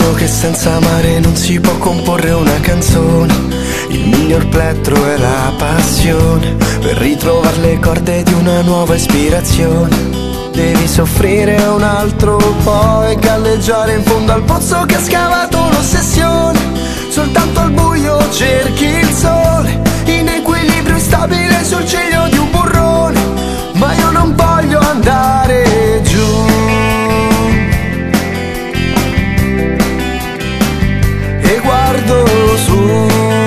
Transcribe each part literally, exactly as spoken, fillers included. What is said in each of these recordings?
vero che senza mare non si può comporre una canzone. Il miglior plettro è la passione, per ritrovare le corde di una nuova ispirazione. Devi soffrire un altro po' e galleggiare in fondo al pozzo che ha scavato l'ossessione. Soltanto al buio cerchi il sole, in equilibrio instabile sul ciglio di un burrone. Ma io non voglio andare giù e guardo su.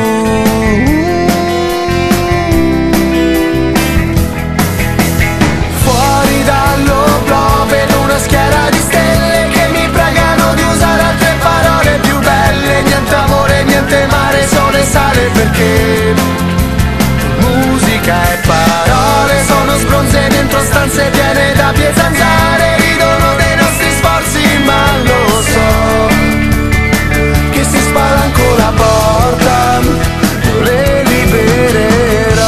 Fuori dall'oblò vedo una schiera di stelle che mi pregano di usare altre parole più belle. Niente amore, niente mare, sole e sale, perché musica e parole sono sbronze dentro stanze piene da pie zanzare. Ridono dei nostri sforzi, ma lo so che se spalanco la porta io le libererò.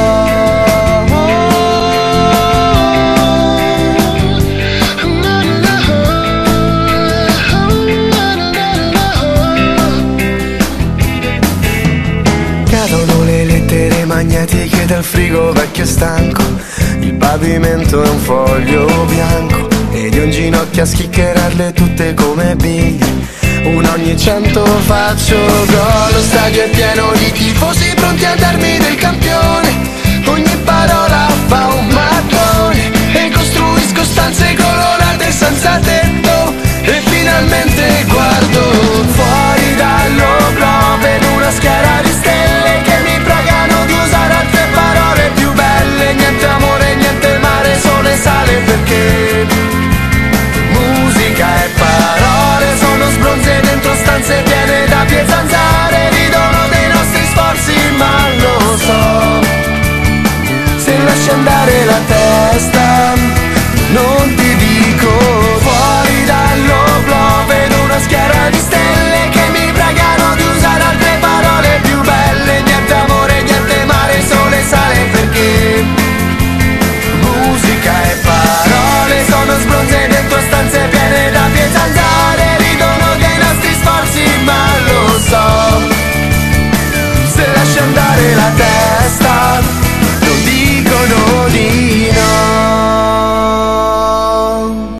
Cadono le lettere magnetiche dal frigo vecchio e stanco. Il pavimento è un foglio bianco ed io in ginocchio a schiccherarle tutte come biglie. Una ogni cento faccio gol. Lo stadio è pieno di tifosi pronti a darmi del campione. Ogni parola fa un mattone e costruisco stanze colorate senza tetto. E finalmente guardo fuori dall'oblò, vedo una schiera di stelle che mi pregano di usare altre parole più belle. Niente amore, niente mare, sole e sale, perché musica e parole sono sbronze dentro stanze piene da pie zanzare. Ridono dei nostri sforzi, ma lo so, se lasci andare la testa non ti dico. Fuori dall'oblò vedo una schiera di stelle che mi pregano di usare altre parole più belle. Niente amore, niente mare, sole e sale, perché musica e parole sono sbronze dentro stanze piene da pie zanzare. Ridono dei nostri sforzi, ma lo so, se lasci andare la testa